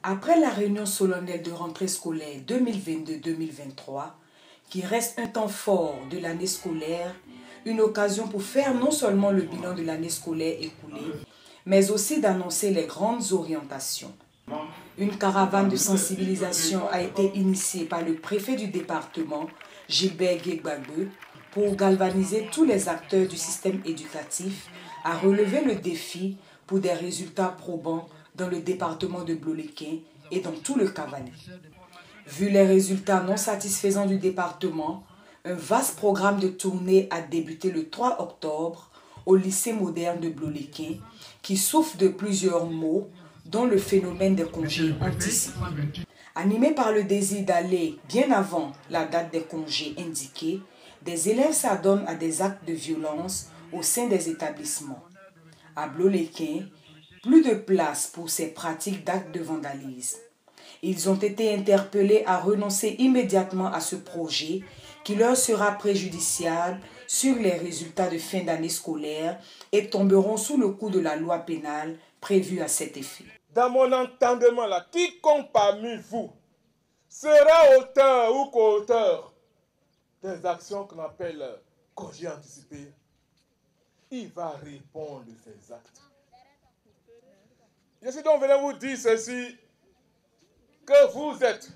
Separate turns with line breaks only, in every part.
Après la réunion solennelle de rentrée scolaire 2022-2023, qui reste un temps fort de l'année scolaire, une occasion pour faire non seulement le bilan de l'année scolaire écoulée, mais aussi d'annoncer les grandes orientations. Une caravane de sensibilisation a été initiée par le préfet du département, Gilbert Guégbagbe, pour galvaniser tous les acteurs du système éducatif à relever le défi pour des résultats probants dans le département de Bloléquin et dans tout le Cavani. Vu les résultats non satisfaisants du département, un vaste programme de tournée a débuté le 3 octobre au lycée moderne de Bloléquin qui souffre de plusieurs maux, dont le phénomène des congés anticipés. Animés par le désir d'aller bien avant la date des congés indiqués, des élèves s'adonnent à des actes de violence au sein des établissements. À Bloléquin, plus de place pour ces pratiques d'actes de vandalisme. Ils ont été interpellés à renoncer immédiatement à ce projet qui leur sera préjudiciable sur les résultats de fin d'année scolaire et tomberont sous le coup de la loi pénale prévue à cet effet.
Dans mon entendement, là, quiconque parmi vous sera auteur ou co-auteur des actions qu'on appelle congés anticipés, il va répondre de ses actes. Je suis donc venu vous dire ceci, que vous êtes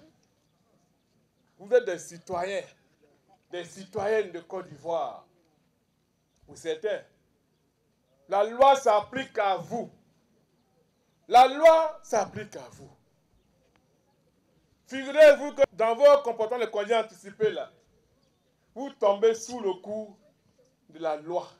des citoyens, des citoyennes de Côte d'Ivoire. Pour certains, la loi s'applique à vous. La loi s'applique à vous. Figurez-vous que dans vos comportements de congés anticipés, là, vous tombez sous le coup de la loi.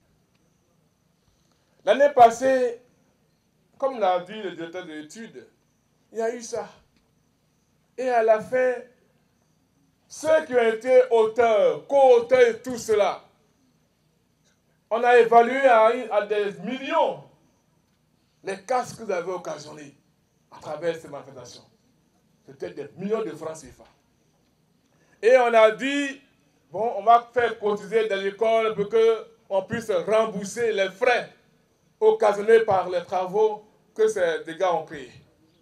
L'année passée, comme l'a dit le directeur de l'étude, il y a eu ça. Et à la fin, ceux qui ont été auteurs, co-auteurs et tout cela, on a évalué à des millions les casques que vous avez occasionnés à travers ces manifestations. C'était des millions de francs CFA. Et on a dit, bon, on va faire cotiser dans l'école pour qu'on puisse rembourser les frais occasionnés par les travaux que ces dégâts ont créés.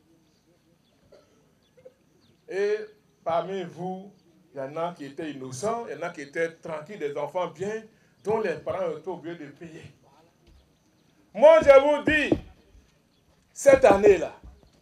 Et parmi vous, il y en a qui étaient innocents, il y en a qui étaient tranquilles, des enfants bien, dont les parents étaient obligés de payer. Moi, je vous dis, cette année-là,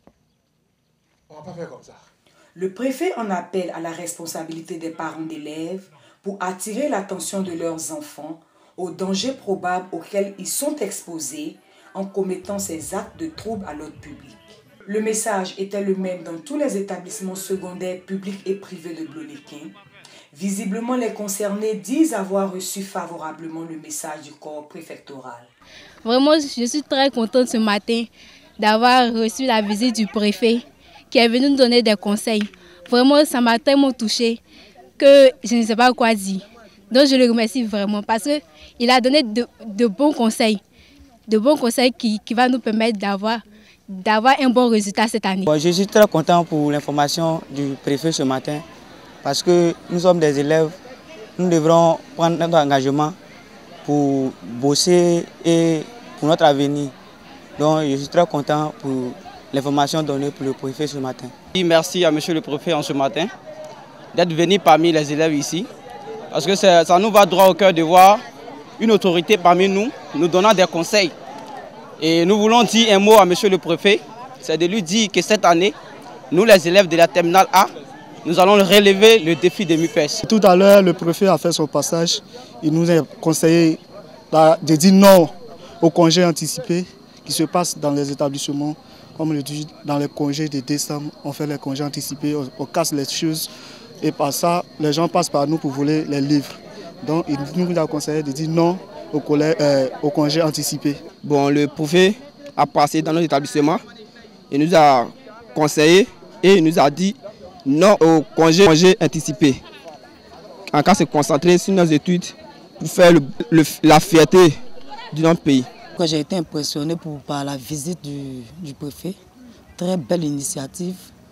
on ne va pas faire comme ça.
Le préfet en appelle à la responsabilité des parents d'élèves pour attirer l'attention de leurs enfants aux dangers probables auxquels ils sont exposés en commettant ces actes de trouble à l'ordre public. Le message était le même dans tous les établissements secondaires publics et privés de Bloléquin. Visiblement, les concernés disent avoir reçu favorablement le message du corps préfectoral.
Vraiment, je suis très contente ce matin d'avoir reçu la visite du préfet qui est venu nous donner des conseils. Vraiment, ça m'a tellement touchée que je ne sais pas quoi dire. Donc, je le remercie vraiment parce qu'il a donné de bons conseils qui vont nous permettre d'avoir un bon résultat cette année.
Je suis très content pour l'information du préfet ce matin parce que nous sommes des élèves, nous devrons prendre notre engagement pour bosser et pour notre avenir. Donc je suis très content pour l'information donnée pour le préfet ce matin.
Merci à monsieur le préfet en ce matin d'être venu parmi les élèves ici parce que ça nous va droit au cœur de voir une autorité parmi nous donnant des conseils. Et nous voulons dire un mot à monsieur le préfet, c'est de lui dire que cette année, nous les élèves de la terminale A, nous allons relever le défi des MUPES.
Tout à l'heure, le préfet a fait son passage, il nous a conseillé de dire non aux congés anticipés qui se passent dans les établissements. Comme le dit, dans les congés de décembre, on fait les congés anticipés, on casse les choses et par ça, les gens passent par nous pour voler les livres. Donc il nous a conseillé de dire non au congé anticipé.
Bon, le préfet a passé dans notre établissement, il nous a conseillé et il nous a dit non au congé anticipé. En cas de se concentrer sur nos études pour faire la fierté de notre pays.
J'ai été impressionné par la visite du préfet. Très belle initiative,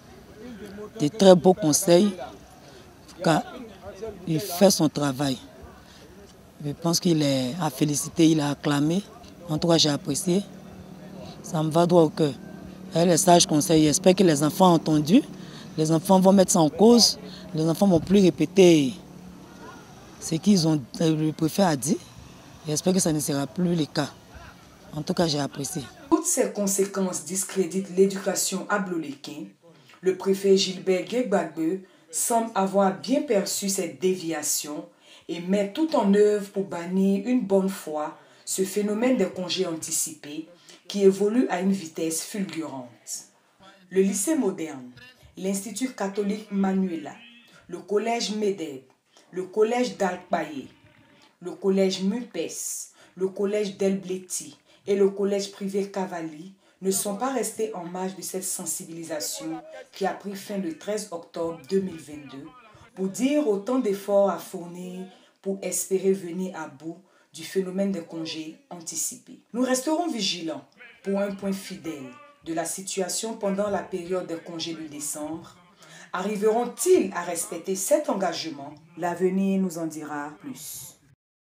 de très beaux conseils. Car il fait son travail. Je pense qu'il est à féliciter, il a acclamé. En tout cas, j'ai apprécié. Ça me va droit au cœur. Les sages conseils, j'espère que les enfants ont entendu. Les enfants vont mettre ça en cause. Les enfants ne vont plus répéter ce qu'ils ont, le préfet a dit. J'espère que ça ne sera plus le cas. En tout cas, j'ai apprécié.
Toutes ces conséquences discréditent l'éducation à Bloléquin. Le préfet Gilbert Guégbagbe semble avoir bien perçu cette déviation et met tout en œuvre pour bannir une bonne fois ce phénomène des congés anticipés qui évolue à une vitesse fulgurante. Le lycée moderne, l'Institut catholique Manuela, le collège Médeb, le collège d'Alpaye, le collège Mupes, le collège d'Elbleti et le collège privé Cavalli ne sont pas restés en marge de cette sensibilisation qui a pris fin le 13 octobre 2022 pour dire autant d'efforts à fournir pour espérer venir à bout du phénomène des congés anticipés. Nous resterons vigilants pour un point fidèle de la situation pendant la période des congés de décembre. Arriveront-ils à respecter cet engagement? L'avenir nous en dira plus.